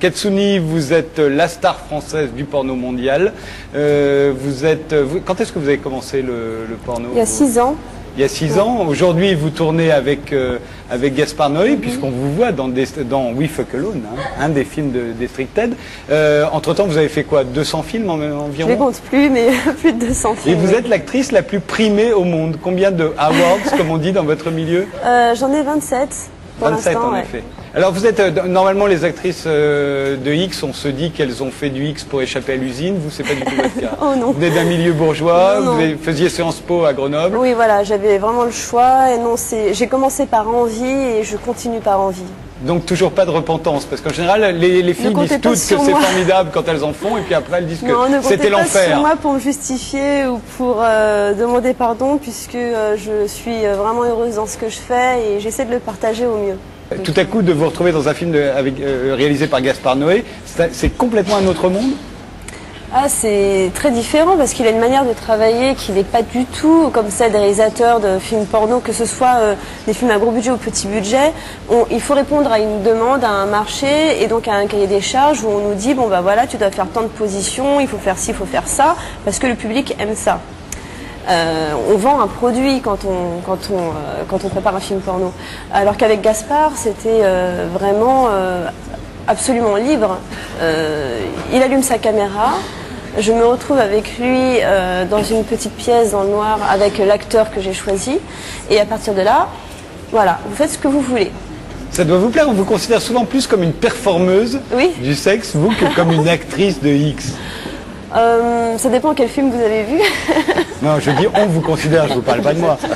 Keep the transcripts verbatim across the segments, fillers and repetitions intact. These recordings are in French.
Katsuni, vous êtes la star française du porno mondial. Euh, vous êtes, vous, quand est-ce que vous avez commencé le, le porno? Il y a six ans. Il y a six ans. Aujourd'hui, vous tournez avec, euh, avec Gaspard Noé, mm-hmm. puisqu'on vous voit dans, des, dans We Fuck Alone, hein, un des films de Restricted. Euh, entre-temps, vous avez fait quoi, deux cents films en, environ? Je ne les compte plus, mais plus de deux cents films. Et vous êtes l'actrice la plus primée au monde. Combien de awards, comme on dit dans votre milieu? euh, J'en ai vingt-sept. vingt-sept en ouais. effet. Alors vous êtes, euh, normalement les actrices euh, de X, on se dit qu'elles ont fait du X pour échapper à l'usine, vous c'est pas du tout votre cas. Oh non. Vous êtes d'un milieu bourgeois, non, non. vous avez, faisiez Sciences Po à Grenoble. Oui voilà, j'avais vraiment le choix et non, j'ai commencé par envie et je continue par envie. Donc toujours pas de repentance, parce qu'en général les, les filles disent toutes que c'est formidable quand elles en font et puis après elles disent que c'était l'enfer. Ne comptez pas sur moi pour me justifier ou pour euh, demander pardon, puisque euh, je suis vraiment heureuse dans ce que je fais et j'essaie de le partager au mieux. Tout à coup, de vous retrouver dans un film de, avec, euh, réalisé par Gaspard Noé, c'est complètement un autre monde? Ah, c'est très différent parce qu'il a une manière de travailler qui n'est pas du tout comme celle des réalisateurs de films porno, que ce soit euh, des films à gros budget ou petit budget. On, il faut répondre à une demande, à un marché et donc à un cahier des charges où on nous dit bon bah voilà, tu dois faire tant de positions, il faut faire ci, il faut faire ça, parce que le public aime ça. Euh, on vend un produit quand on, quand, on, euh, quand on prépare un film porno. Alors qu'avec Gaspard, c'était euh, vraiment euh, absolument libre. Euh, il allume sa caméra, je me retrouve avec lui euh, dans une petite pièce dans le noir avec l'acteur que j'ai choisi. Et à partir de là, voilà, vous faites ce que vous voulez. Ça doit vous plaire, on vous considère souvent plus comme une performeuse oui. du sexe, vous, que comme une actrice de X. Euh, ça dépend quel film vous avez vu. Non, je dis on vous considère, je ne vous parle pas de moi.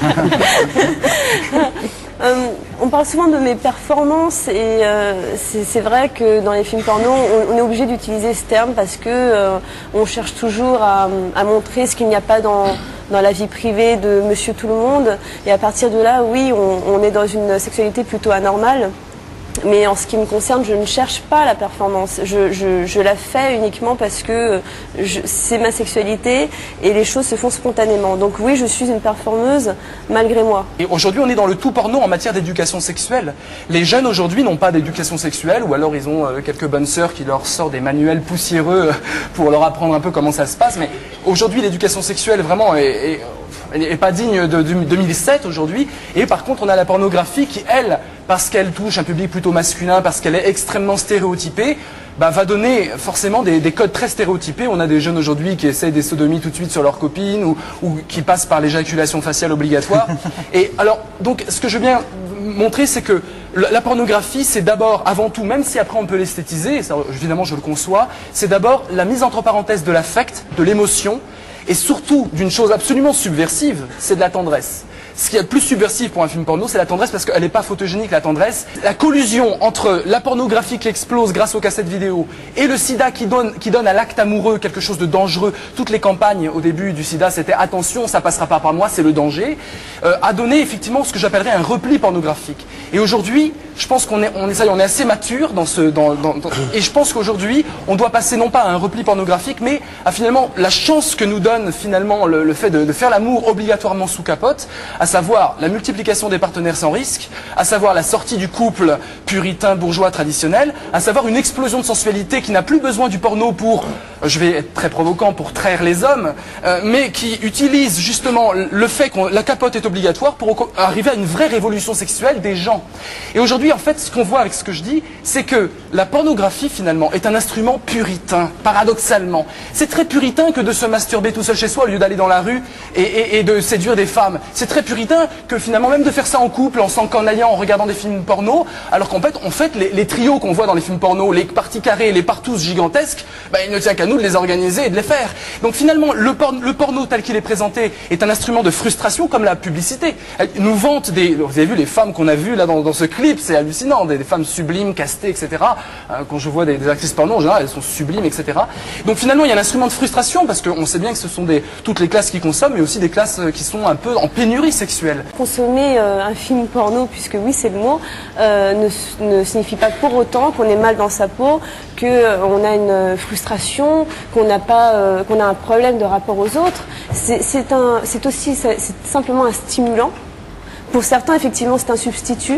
euh, on parle souvent de mes performances et euh, c'est vrai que dans les films porno, on, on est obligé d'utiliser ce terme parce que euh, on cherche toujours à, à montrer ce qu'il n'y a pas dans, dans la vie privée de Monsieur Tout le Monde. Et à partir de là, oui, on, on est dans une sexualité plutôt anormale. Mais en ce qui me concerne, je ne cherche pas la performance. Je, je, je la fais uniquement parce que c'est ma sexualité et les choses se font spontanément. Donc oui, je suis une performeuse malgré moi. Et aujourd'hui, on est dans le tout porno en matière d'éducation sexuelle. Les jeunes aujourd'hui n'ont pas d'éducation sexuelle, ou alors ils ont euh, quelques bonnes sœurs qui leur sortent des manuels poussiéreux pour leur apprendre un peu comment ça se passe. Mais aujourd'hui, l'éducation sexuelle vraiment est... est n'est pas digne de, de deux mille sept aujourd'hui. Et par contre, on a la pornographie qui, elle, parce qu'elle touche un public plutôt masculin, parce qu'elle est extrêmement stéréotypée, bah, va donner forcément des, des codes très stéréotypés. On a des jeunes aujourd'hui qui essayent des sodomies tout de suite sur leurs copines ou, ou qui passent par l'éjaculation faciale obligatoire. Et alors, donc, ce que je veux bien montrer, c'est que la pornographie, c'est d'abord, avant tout, même si après on peut l'esthétiser, et ça, évidemment je le conçois, c'est d'abord la mise entre parenthèses de l'affect, de l'émotion, et surtout d'une chose absolument subversive, c'est de la tendresse. Ce qui est le plus subversif pour un film porno, c'est la tendresse, parce qu'elle n'est pas photogénique, la tendresse. La collusion entre la pornographie qui explose grâce aux cassettes vidéo et le sida qui donne, qui donne à l'acte amoureux quelque chose de dangereux. Toutes les campagnes au début du sida, c'était attention, ça passera pas par moi, c'est le danger, euh, a donné effectivement ce que j'appellerais un repli pornographique. Et aujourd'hui, je pense qu'on est, on est, ça y est, on est assez mature dans ce, dans, dans, dans, et je pense qu'aujourd'hui, on doit passer non pas à un repli pornographique, mais à finalement la chance que nous donne finalement le, le fait de, de faire l'amour obligatoirement sous capote, à savoir la multiplication des partenaires sans risque, à savoir la sortie du couple puritain bourgeois traditionnel, à savoir une explosion de sensualité qui n'a plus besoin du porno pour, je vais être très provocant, pour traire les hommes, euh, mais qui utilise justement le fait que la capote est obligatoire pour arriver à une vraie révolution sexuelle des gens. Et aujourd'hui, en fait, ce qu'on voit avec ce que je dis, c'est que la pornographie, finalement, est un instrument puritain, paradoxalement. C'est très puritain que de se masturber tout seul chez soi au lieu d'aller dans la rue et, et, et de séduire des femmes. C'est très puritain que finalement même de faire ça en couple, en s'encanaillant, en regardant des films porno, alors qu'en fait, en fait les, les trios qu'on voit dans les films porno, les parties carrées, les partous gigantesques, bah, il ne tient qu'à nous de les organiser et de les faire. Donc finalement, le, por le porno tel qu'il est présenté est un instrument de frustration comme la publicité. Elle nous vante des... Vous avez vu les femmes qu'on a vues là dans, dans ce clip, c'est hallucinant, des, des femmes sublimes, castées, et cetera. Euh, quand je vois des, des actrices porno, en général, elles sont sublimes, et cetera. Donc finalement, il y a un instrument de frustration parce qu'on sait bien que ce sont des, toutes les classes qui consomment, mais aussi des classes qui sont un peu en pénurie sexuelle. Consommer euh, un film porno, puisque oui c'est le mot, euh, ne, ne signifie pas pour autant qu'on est mal dans sa peau, qu'on euh, a une frustration, qu'on n'a pas, euh, qu'on a un problème de rapport aux autres. C'est un, c'est aussi, c'est simplement un stimulant. Pour certains, effectivement, c'est un substitut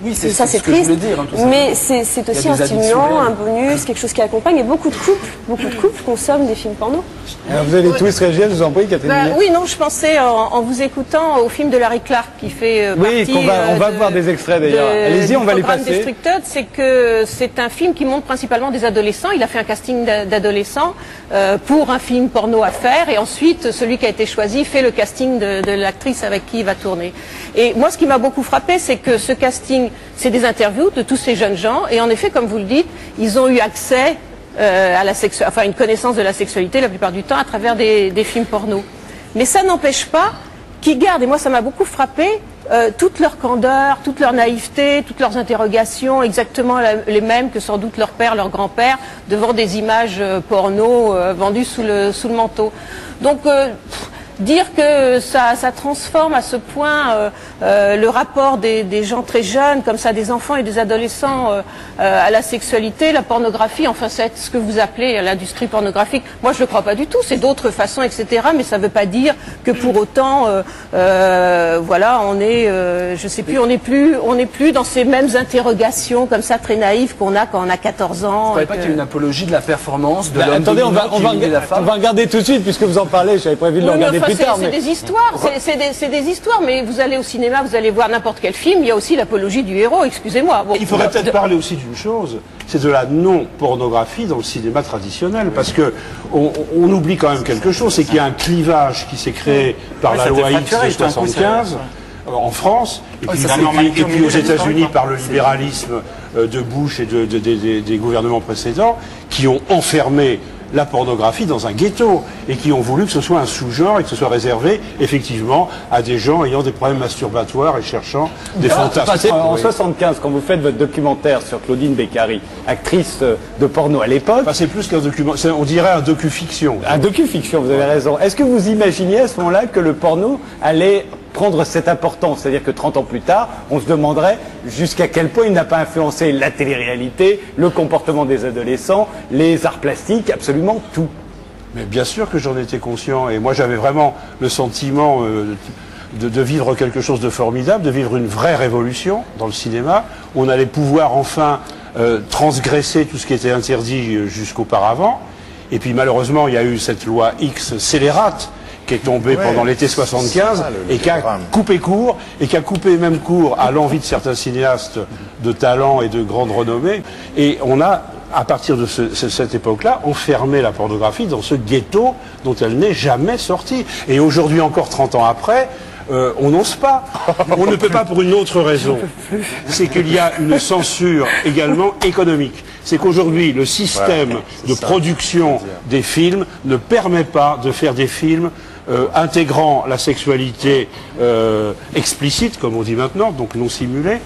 Oui, c'est ça, ce c'est que je triste. voulais dire, hein, tout ça. Mais c'est c'est aussi Il y a un des stimulant, addictions. un bonus, quelque chose qui accompagne. Et beaucoup de couples, beaucoup de couples consomment des films porno. Alors vous allez tous réagir, je vous en prie, Catherine. Bah, Millet. oui, non, je pensais en, en vous écoutant au film de Larry Clark qui fait euh, Oui, partie. qu'on va- on va de- voir des extraits, d'ailleurs. de- Allez-y, du on va les programme passer. Destructed, c'est que c'est un film qui montre principalement des adolescents. Il a fait un casting d'a- d'adolescents euh, pour un film porno à faire, et ensuite celui qui a été choisi fait le casting de, de l'actrice avec qui il va tourner. Et moi, ce qui m'a beaucoup frappé, c'est que ce casting, c'est des interviews de tous ces jeunes gens, et en effet, comme vous le dites, ils ont eu accès euh, à la sexu- enfin, une connaissance de la sexualité la plupart du temps à travers des, des films porno. Mais ça n'empêche pas qu'ils gardent, et moi ça m'a beaucoup frappé, euh, toute leur candeur, toute leur naïveté, toutes leurs interrogations, exactement la- les mêmes que sans doute leur père, leur grand-père, devant des images euh, porno euh, vendues sous le, sous le manteau. Donc, euh, pff, dire que ça, ça transforme à ce point euh, euh, le rapport des, des gens très jeunes, comme ça, des enfants et des adolescents euh, euh, à la sexualité, la pornographie, enfin c'est ce que vous appelez l'industrie pornographique. Moi je ne le crois pas du tout, c'est d'autres façons, et cetera. Mais ça ne veut pas dire que pour autant, euh, euh, voilà, on est, euh, je sais plus, on n'est plus, on n'est plus dans ces mêmes interrogations comme ça très naïves qu'on a quand on a quatorze ans. Vous ne croyez et pas que- qu'il y a une apologie de la performance de Bah, l'homme attendez, on va, dominant on, qui va élimine la regarder, femme? on va regarder tout de suite, puisque vous en parlez, j'avais prévu de le Oui, mais regarder enfin, plus c'est tard. c'est mais- des histoires, c'est- c'est des, c'est des histoires, mais vous allez au cinéma, vous allez voir n'importe quel film, il y a aussi l'apologie du héros, excusez-moi. Bon, Il faudrait peut-être parler aussi d'une chose, c'est de la non-pornographie dans le cinéma traditionnel, parce que on, on oublie quand même quelque chose, c'est qu'il y a un clivage qui s'est créé par Ouais, la ça loi s'est X fracturé, de tout d'un coup, soixante-quinze ça- euh, en France, et puis, ça, et c'est puis- normalité et au puis milieu aux de l'histoire, États-Unis quoi. par le libéralisme euh, de Bush et de- de- de- des- des gouvernements précédents, qui ont enfermé la pornographie dans un ghetto et qui ont voulu que ce soit un sous-genre et que ce soit réservé effectivement à des gens ayant des problèmes masturbatoires et cherchant des Ah, fantasmes. parce qu'en- En Oui. soixante-quinze, quand vous faites votre documentaire sur Claudine Beccari, actrice euh, de porno à l'époque, Enfin, c'est plus qu'un document, c'est- on dirait un docu-fiction. un docu-fiction, vous avez raison. Est-ce que vous imaginiez à ce moment-là que le porno allait prendre cette importance? C'est-à-dire que trente ans plus tard, on se demanderait jusqu'à quel point il n'a pas influencé la télé-réalité, le comportement des adolescents, les arts plastiques, absolument tout. Mais bien sûr que j'en étais conscient et moi j'avais vraiment le sentiment euh, de, de vivre quelque chose de formidable, de vivre une vraie révolution dans le cinéma. On allait pouvoir enfin euh, transgresser tout ce qui était interdit euh, jusqu'auparavant. Et puis malheureusement il y a eu cette loi X scélérate qui est tombée Ouais, pendant l'été c'est soixante-quinze ça, le- et qui a le drame. coupé court et qui a coupé même court à l'envie de certains cinéastes de talent et de grande renommée. Et on a, à partir de ce- ce- cette époque-là, enfermé la pornographie dans ce ghetto dont elle n'est jamais sortie. Et aujourd'hui encore, trente ans après, euh, on n'ose pas. On ne peut pas pour une autre raison. C'est qu'il y a une censure également économique. C'est qu'aujourd'hui, le système Ouais, c'est de ça. production Je veux dire. des films ne permet pas de faire des films euh, intégrant la sexualité euh, explicite, comme on dit maintenant, donc non simulée,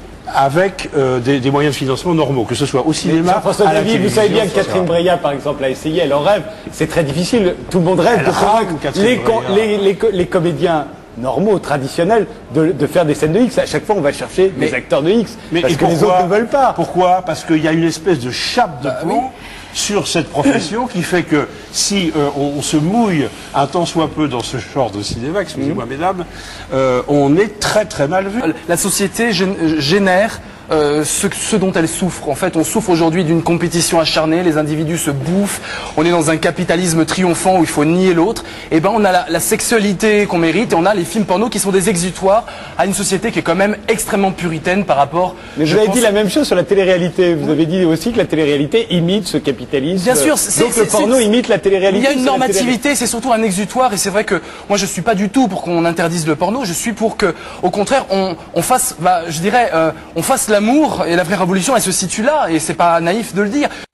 avec euh, des, des moyens de financement normaux, que ce soit au cinéma, Jean-François à la David, vous savez bien que télévision. Catherine Breillat, par exemple, a essayé, elle en rêve. C'est très difficile. Tout le monde rêve Elle de rame, convaincre Catherine les, co- Breillat. les, les co- les comédiens normaux, traditionnels, de, de faire des scènes de X. À chaque fois, on va chercher des Mais- acteurs de X. Mais parce et que les pourquoi- autres ne veulent pas. Pourquoi? Parce qu'il y a une espèce de chape de plomb sur cette profession qui fait que si euh, on, on se mouille un tant soit peu dans ce genre de cinéma, excusez-moi mesdames, euh, on est très très mal vu. La société gén- génère euh, ce, ce dont elle souffre. En fait, on souffre aujourd'hui d'une compétition acharnée, les individus se bouffent, on est dans un capitalisme triomphant où il faut nier l'autre. Et ben on a la, la sexualité qu'on mérite et on a les films porno qui sont des exutoires à une société qui est quand même extrêmement puritaine par rapport... Mais je vous avez pense- dit la même chose sur la télé-réalité. Vous avez dit aussi que la télé-réalité imite ce capitalisme. Bien sûr, c'est- Donc le c'est- porno c'est- imite la télé-réalité. Il y a une c'est la normativité, c'est surtout un exutoire, et c'est vrai que moi je suis pas du tout pour qu'on interdise le porno. Je suis pour que, au contraire, on, on fasse, bah, je dirais, euh, on fasse l'amour et la vraie révolution, elle se situe là, et c'est pas naïf de le dire.